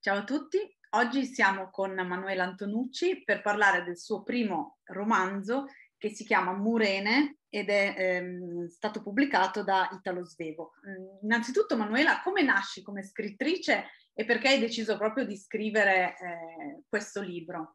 Ciao a tutti, oggi siamo con Manuela Antonucci per parlare del suo primo romanzo che si chiama Murene ed è stato pubblicato da Italo Svevo. Innanzitutto Manuela, come nasci come scrittrice e perché hai deciso proprio di scrivere questo libro?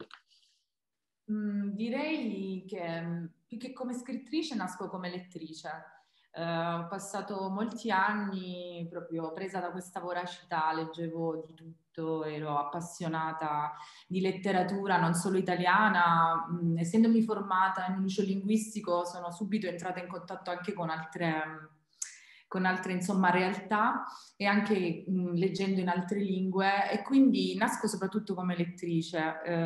Direi che più che come scrittrice nasco come lettrice. Ho passato molti anni proprio presa da questa voracità, leggevo di tutto, ero appassionata di letteratura non solo italiana. Essendomi formata in un liceo linguistico, sono subito entrata in contatto anche con altre insomma, realtà e anche leggendo in altre lingue, e quindi nasco soprattutto come lettrice.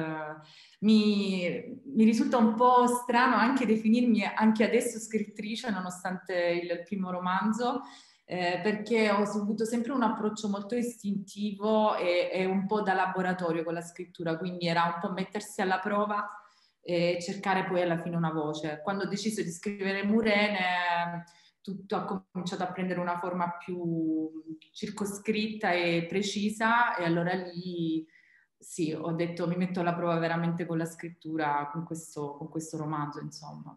Mi risulta un po' strano anche definirmi anche adesso scrittrice nonostante il primo romanzo, perché ho avuto sempre un approccio molto istintivo e un po' da laboratorio con la scrittura, quindi era un po' mettersi alla prova e cercare poi alla fine una voce. Quando ho deciso di scrivere Murene, tutto ha cominciato a prendere una forma più circoscritta e precisa, e allora lì sì, ho detto mi metto alla prova veramente con la scrittura, con questo romanzo, insomma.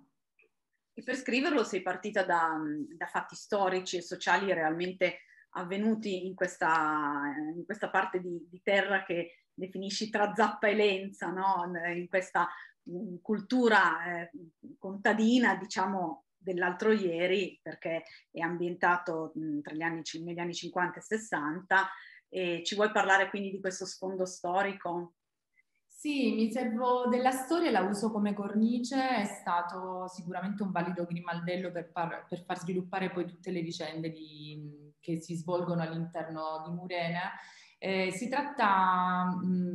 E per scriverlo sei partita da fatti storici e sociali realmente avvenuti in questa parte di terra che definisci tra zappa e lenza, no? In questa cultura contadina, diciamo, dell'altro ieri, perché è ambientato negli anni 50 e 60. E ci vuoi parlare quindi di questo sfondo storico? Sì, mi servo della storia, la uso come cornice, è stato sicuramente un valido grimaldello per far sviluppare poi tutte le vicende che si svolgono all'interno di Murene. Si tratta,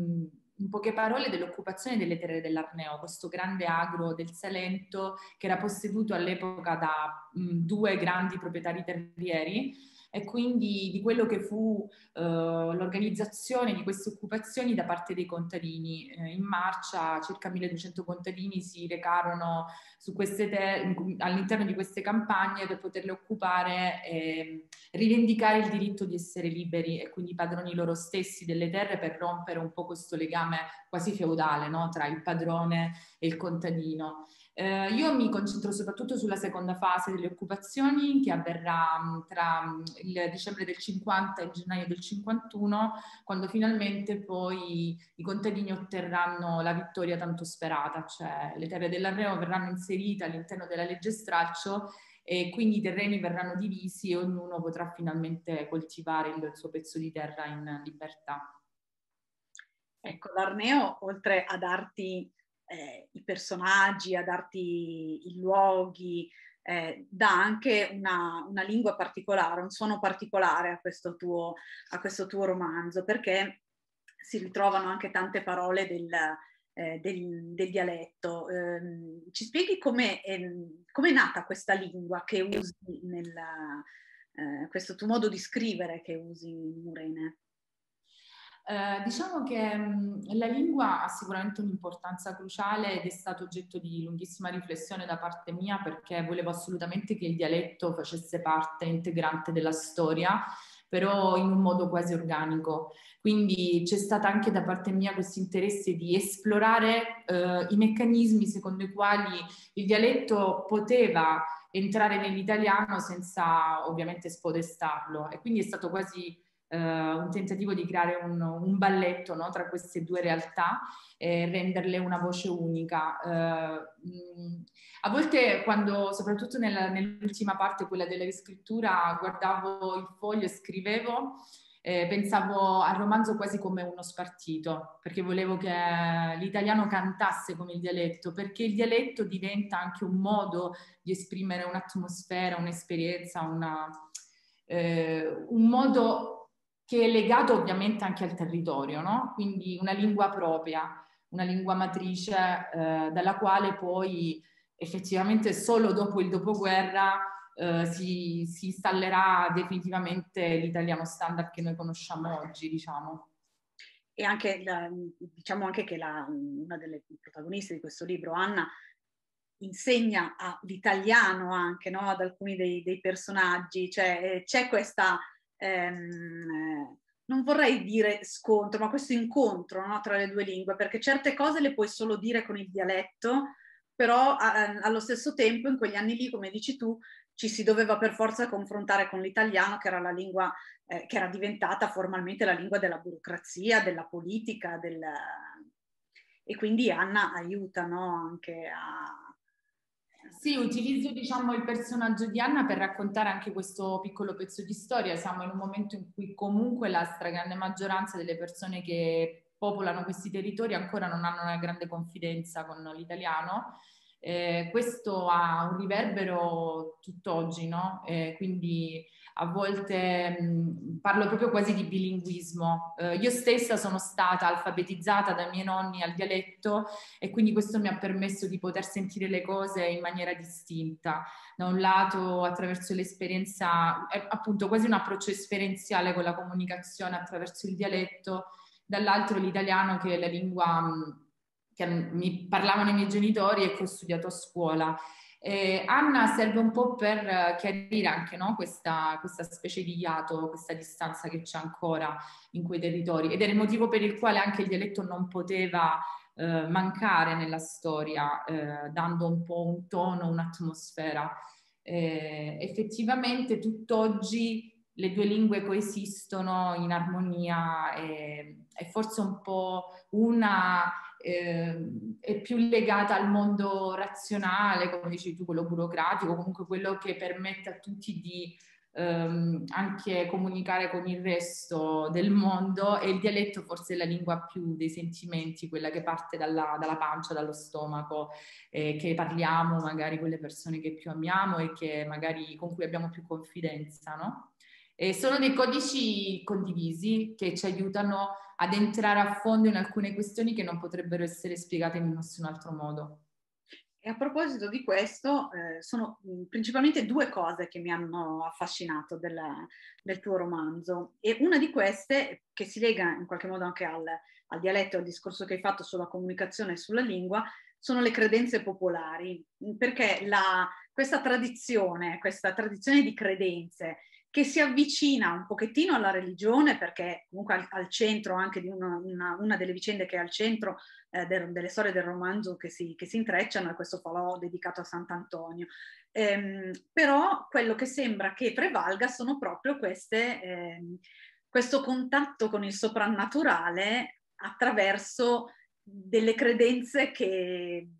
in poche parole, dell'occupazione delle terre dell'Arneo, questo grande agro del Salento che era posseduto all'epoca da due grandi proprietari terrieri, e quindi di quello che fu l'organizzazione di queste occupazioni da parte dei contadini. In marcia circa 1200 contadini si recarono su all'interno di queste campagne per poterle occupare e rivendicare il diritto di essere liberi e quindi padroni loro stessi delle terre, per rompere un po' questo legame quasi feudale, no? Tra il padrone e il contadino. Io mi concentro soprattutto sulla seconda fase delle occupazioni, che avverrà tra il dicembre del 50 e il gennaio del 51, quando finalmente poi i contadini otterranno la vittoria tanto sperata, cioè le terre dell'Arreo verranno inserite all'interno della legge stralcio e quindi i terreni verranno divisi e ognuno potrà finalmente coltivare il suo pezzo di terra in libertà. Ecco, l'Arneo, oltre a darti i personaggi, a darti i luoghi, dà anche una lingua particolare, un suono particolare a questo tuo romanzo, perché si ritrovano anche tante parole del dialetto. Ci spieghi com'è nata questa lingua che usi questo tuo modo di scrivere che usi in Murene? Diciamo che la lingua ha sicuramente un'importanza cruciale ed è stato oggetto di lunghissima riflessione da parte mia, perché volevo assolutamente che il dialetto facesse parte integrante della storia, però in un modo quasi organico. Quindi c'è stata anche da parte mia questo interesse di esplorare i meccanismi secondo i quali il dialetto poteva entrare nell'italiano senza ovviamente spodestarlo, e quindi è stato quasi un tentativo di creare un balletto, no, tra queste due realtà e renderle una voce unica. A volte, quando, soprattutto nell'ultima parte, quella della riscrittura, guardavo il foglio e scrivevo, pensavo al romanzo quasi come uno spartito, perché volevo che l'italiano cantasse come il dialetto, perché il dialetto diventa anche un modo di esprimere un'atmosfera, un'esperienza, un modo che è legato ovviamente anche al territorio, no? Quindi una lingua propria, una lingua matrice, dalla quale poi effettivamente solo dopo il dopoguerra si installerà definitivamente l'italiano standard che noi conosciamo oggi, diciamo. E anche, diciamo anche che una delle protagoniste di questo libro, Anna, insegna l'italiano anche, no? Ad alcuni dei personaggi, cioè c'è questa, non vorrei dire scontro, ma questo incontro, no, tra le due lingue, perché certe cose le puoi solo dire con il dialetto, però allo stesso tempo in quegli anni lì, come dici tu, ci si doveva per forza confrontare con l'italiano, che era la lingua che era diventata formalmente la lingua della burocrazia, della politica, e quindi Anna aiuta, no, anche a... Sì, utilizzo diciamo il personaggio di Anna per raccontare anche questo piccolo pezzo di storia. Siamo in un momento in cui comunque la stragrande maggioranza delle persone che popolano questi territori ancora non hanno una grande confidenza con l'italiano. Questo ha un riverbero tutt'oggi, no? Quindi a volte parlo proprio quasi di bilinguismo. Io stessa sono stata alfabetizzata dai miei nonni al dialetto e quindi questo mi ha permesso di poter sentire le cose in maniera distinta. Da un lato attraverso l'esperienza, appunto quasi un approccio esperienziale con la comunicazione attraverso il dialetto, dall'altro l'italiano che è la lingua che mi parlavano i miei genitori e che ho studiato a scuola. Anna serve un po' per chiarire anche, no, questa specie di iato, questa distanza che c'è ancora in quei territori ed è il motivo per il quale anche il dialetto non poteva mancare nella storia, dando un po' un tono, un'atmosfera. Effettivamente tutt'oggi le due lingue coesistono in armonia e forse un po' una è più legata al mondo razionale, come dici tu, quello burocratico, comunque quello che permette a tutti di anche comunicare con il resto del mondo, e il dialetto forse è la lingua più dei sentimenti, quella che parte dalla pancia, dallo stomaco, che parliamo magari con le persone che più amiamo e che magari con cui abbiamo più confidenza, no? E sono dei codici condivisi che ci aiutano ad entrare a fondo in alcune questioni che non potrebbero essere spiegate in nessun altro modo. E a proposito di questo, sono principalmente due cose che mi hanno affascinato del tuo romanzo, e una di queste, che si lega in qualche modo anche al dialetto, al discorso che hai fatto sulla comunicazione e sulla lingua, sono le credenze popolari, perché questa tradizione di credenze che si avvicina un pochettino alla religione, perché comunque al centro anche di una delle vicende che è al centro delle storie del romanzo che si intrecciano è questo falò dedicato a Sant'Antonio. Però quello che sembra che prevalga sono proprio questo contatto con il soprannaturale attraverso delle credenze che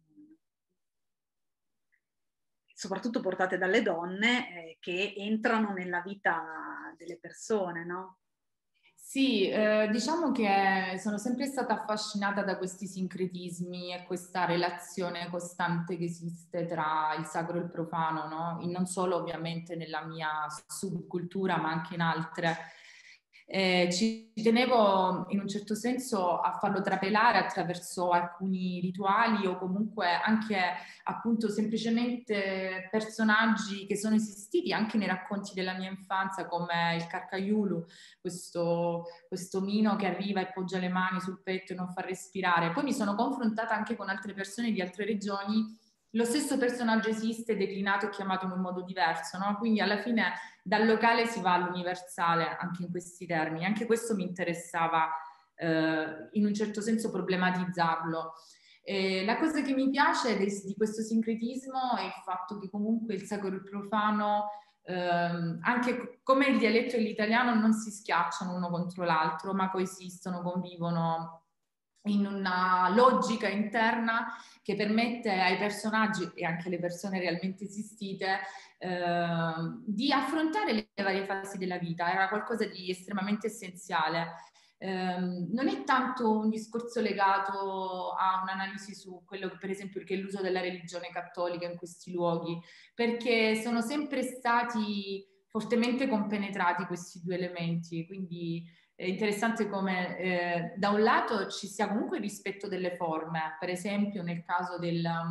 soprattutto portate dalle donne, che entrano nella vita delle persone, no? Sì, diciamo che sono sempre stata affascinata da questi sincretismi e questa relazione costante che esiste tra il sacro e il profano, no? Non solo ovviamente nella mia subcultura, ma anche in altre. Ci tenevo in un certo senso a farlo trapelare attraverso alcuni rituali o comunque anche appunto semplicemente personaggi che sono esistiti anche nei racconti della mia infanzia, come il Carcaiulu, questo mino che arriva e poggia le mani sul petto e non fa respirare. Poi mi sono confrontata anche con altre persone di altre regioni. Lo stesso personaggio esiste, declinato e chiamato in un modo diverso, no? Quindi alla fine dal locale si va all'universale anche in questi termini. Anche questo mi interessava in un certo senso problematizzarlo. La cosa che mi piace di questo sincretismo è il fatto che comunque il sacro e il profano, anche come il dialetto e l'italiano, non si schiacciano uno contro l'altro, ma coesistono, convivono in una logica interna che permette ai personaggi e anche alle persone realmente esistite di affrontare le varie fasi della vita. Era qualcosa di estremamente essenziale. Non è tanto un discorso legato a un'analisi su quello che per esempio che è l'uso della religione cattolica in questi luoghi, perché sono sempre stati fortemente compenetrati questi due elementi, quindi è interessante come da un lato ci sia comunque il rispetto delle forme, per esempio nel caso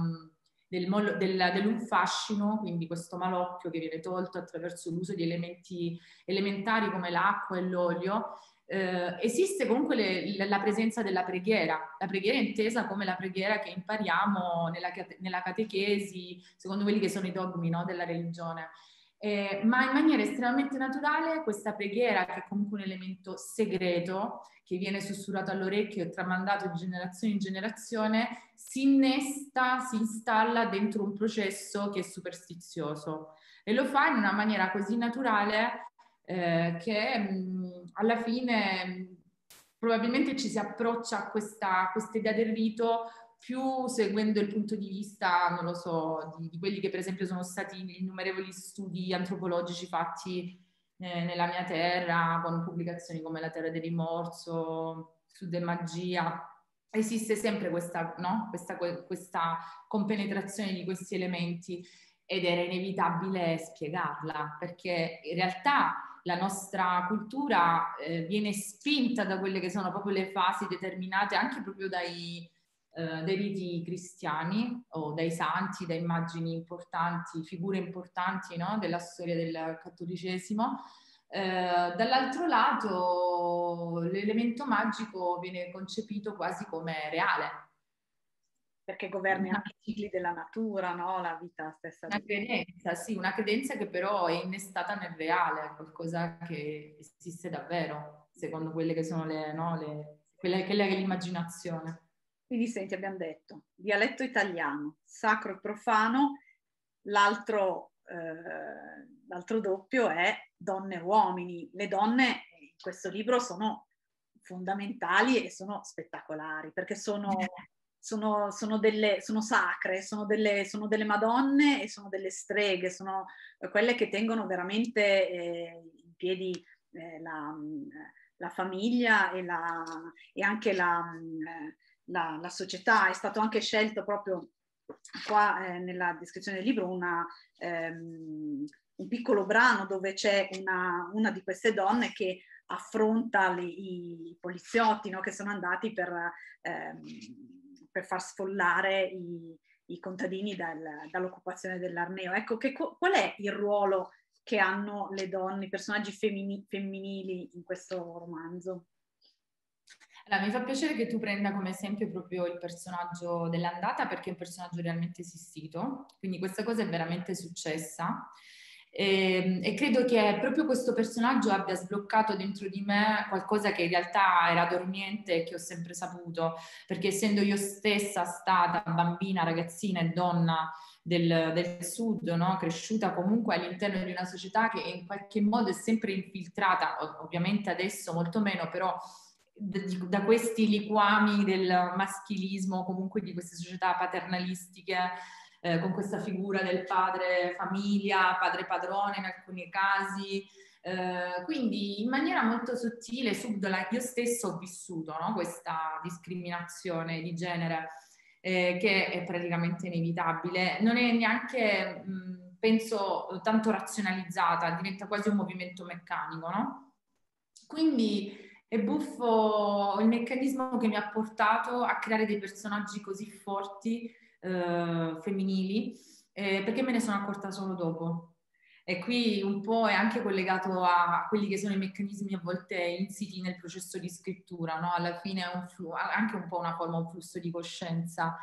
dell'unfascino, quindi questo malocchio che viene tolto attraverso l'uso di elementi elementari come l'acqua e l'olio. Esiste comunque la presenza della preghiera. La preghiera è intesa come la preghiera che impariamo nella catechesi, secondo quelli che sono i dogmi, no, della religione. ma in maniera estremamente naturale questa preghiera, che è comunque un elemento segreto, che viene sussurrato all'orecchio e tramandato di generazione in generazione, si innesta, si installa dentro un processo che è superstizioso e lo fa in una maniera così naturale che alla fine probabilmente ci si approccia a questa idea del rito più seguendo il punto di vista, non lo so, di quelli che per esempio sono stati innumerevoli studi antropologici fatti nella mia terra, con pubblicazioni come La terra del rimorso, Sud e magia. Esiste sempre questa, no? questa compenetrazione di questi elementi ed era inevitabile spiegarla, perché in realtà la nostra cultura viene spinta da quelle che sono proprio le fasi determinate anche proprio dai riti cristiani o dai santi, da immagini importanti, figure importanti, no? Della storia del cattolicesimo. Dall'altro lato l'elemento magico viene concepito quasi come reale. Perché governi anche i cicli della natura, no? La vita stessa. Una credenza, sì, una credenza che però è innestata nel reale, qualcosa che esiste davvero, secondo quelle che sono quella che è l'immaginazione. Quindi senti, abbiamo detto dialetto italiano, sacro e profano, l'altro doppio è donne e uomini. Le donne in questo libro sono fondamentali e sono spettacolari, perché sono sacre, sono delle madonne e sono delle streghe, sono quelle che tengono veramente in piedi la famiglia e anche la società. È stato anche scelto proprio qua nella descrizione del libro un piccolo brano dove c'è una di queste donne che affronta i poliziotti, no, che sono andati per far sfollare i contadini dall'occupazione dell'Arneo. Ecco, qual è il ruolo che hanno le donne, i personaggi femminili in questo romanzo? Allora, mi fa piacere che tu prenda come esempio proprio il personaggio dell'Andata, perché è un personaggio realmente esistito, quindi questa cosa è veramente successa. E credo che proprio questo personaggio abbia sbloccato dentro di me qualcosa che in realtà era dormiente e che ho sempre saputo, perché essendo io stessa stata bambina, ragazzina e donna del sud, no? Cresciuta comunque all'interno di una società che in qualche modo è sempre infiltrata, ovviamente adesso molto meno, però da questi liquami del maschilismo, comunque di queste società paternalistiche, con questa figura del padre famiglia, padre padrone in alcuni casi. Quindi in maniera molto sottile, subdola, io stesso ho vissuto, no? Questa discriminazione di genere che è praticamente inevitabile. Non è neanche, penso, tanto razionalizzata, diventa quasi un movimento meccanico, no? Quindi è buffo il meccanismo che mi ha portato a creare dei personaggi così forti, femminili, perché me ne sono accorta solo dopo. E qui un po' è anche collegato a quelli che sono i meccanismi a volte insiti nel processo di scrittura, no? Alla fine è anche un po' una forma, un flusso di coscienza.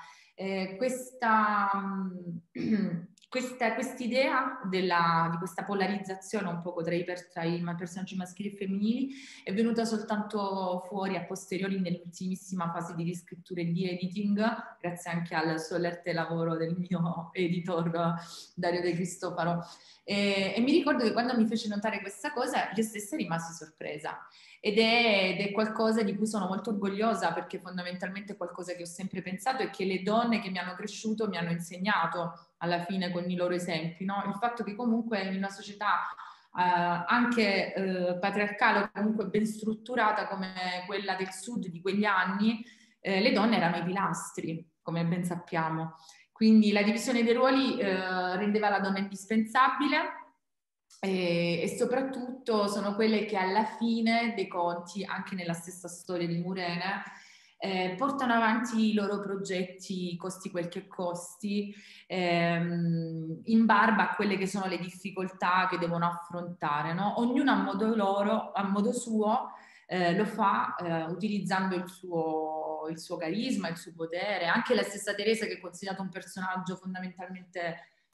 Quest'idea di questa polarizzazione un po' tra i personaggi maschili e femminili è venuta soltanto fuori a posteriori nell'ultimissima fase di riscrittura e di editing, grazie anche al solerte lavoro del mio editor Dario De Cristofaro. E mi ricordo che quando mi fece notare questa cosa io stessa rimasi sorpresa ed è qualcosa di cui sono molto orgogliosa, perché fondamentalmente è qualcosa che ho sempre pensato e che le donne che mi hanno cresciuto mi hanno insegnato alla fine con i loro esempi, no? Il fatto che comunque in una società anche patriarcale o comunque ben strutturata come quella del sud di quegli anni, le donne erano i pilastri, come ben sappiamo. Quindi la divisione dei ruoli rendeva la donna indispensabile e soprattutto sono quelle che alla fine dei conti, anche nella stessa storia di Murene, portano avanti i loro progetti costi quel che costi, in barba a quelle che sono le difficoltà che devono affrontare, no? Ognuno a modo loro, a modo suo, lo fa utilizzando il suo carisma, il suo potere. Anche la stessa Teresa, che è considerata un personaggio fondamentalmente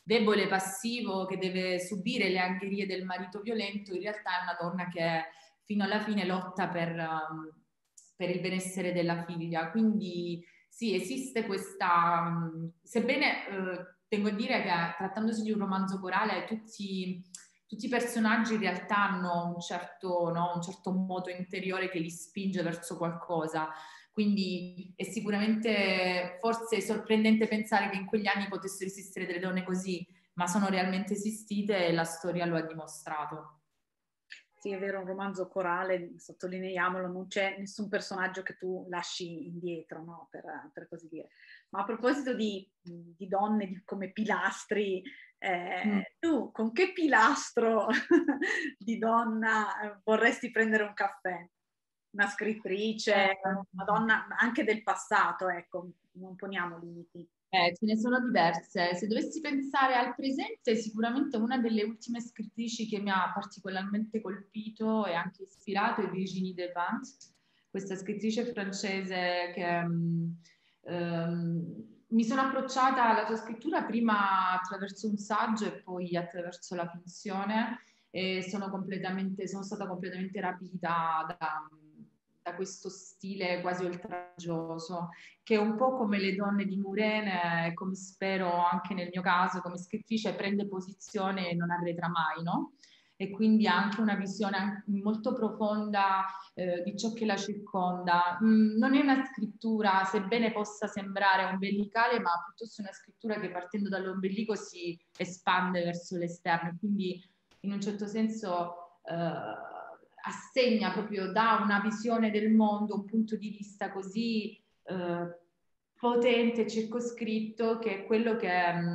debole, passivo, che deve subire le angherie del marito violento, in realtà è una donna che fino alla fine lotta per il benessere della figlia. Quindi sì, esiste questa, sebbene tengo a dire che trattandosi di un romanzo corale, tutti i personaggi in realtà hanno un certo, no, un certo moto interiore che li spinge verso qualcosa. Quindi è sicuramente forse sorprendente pensare che in quegli anni potessero esistere delle donne così, ma sono realmente esistite e la storia lo ha dimostrato. Sì, è vero, un romanzo corale, sottolineiamolo, non c'è nessun personaggio che tu lasci indietro, no? Per così dire. Ma a proposito di donne come pilastri, Mm. tu con che pilastro di donna vorresti prendere un caffè? Una scrittrice, una donna anche del passato, ecco, non poniamo limiti. Ce ne sono diverse. Se dovessi pensare al presente, sicuramente una delle ultime scrittrici che mi ha particolarmente colpito e anche ispirato è Virginie Despentes, questa scrittrice francese che mi sono approcciata alla sua scrittura prima attraverso un saggio e poi attraverso la finzione e sono stata completamente rapita da questo stile quasi oltraggioso che è un po' come le donne di Murene, come spero anche nel mio caso come scrittrice, prende posizione e non arretra mai, no? E quindi ha anche una visione molto profonda di ciò che la circonda. Non è una scrittura, sebbene possa sembrare ombelicale, ma piuttosto una scrittura che partendo dall'ombelico si espande verso l'esterno, quindi in un certo senso assegna proprio da una visione del mondo, un punto di vista così potente, circoscritto, che è quello che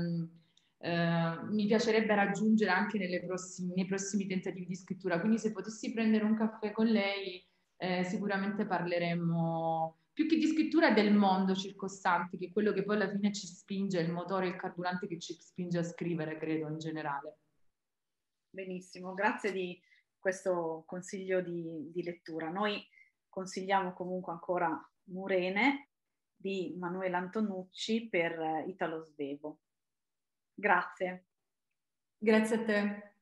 mi piacerebbe raggiungere anche nei prossimi tentativi di scrittura. Quindi se potessi prendere un caffè con lei, sicuramente parleremmo più che di scrittura del mondo circostante, che è quello che poi alla fine ci spinge, il motore, il carburante che ci spinge a scrivere, credo, in generale. Benissimo, grazie di questo consiglio di lettura. Noi consigliamo comunque ancora Murene di Manuela Antonucci per Italo Svevo. Grazie. Grazie a te.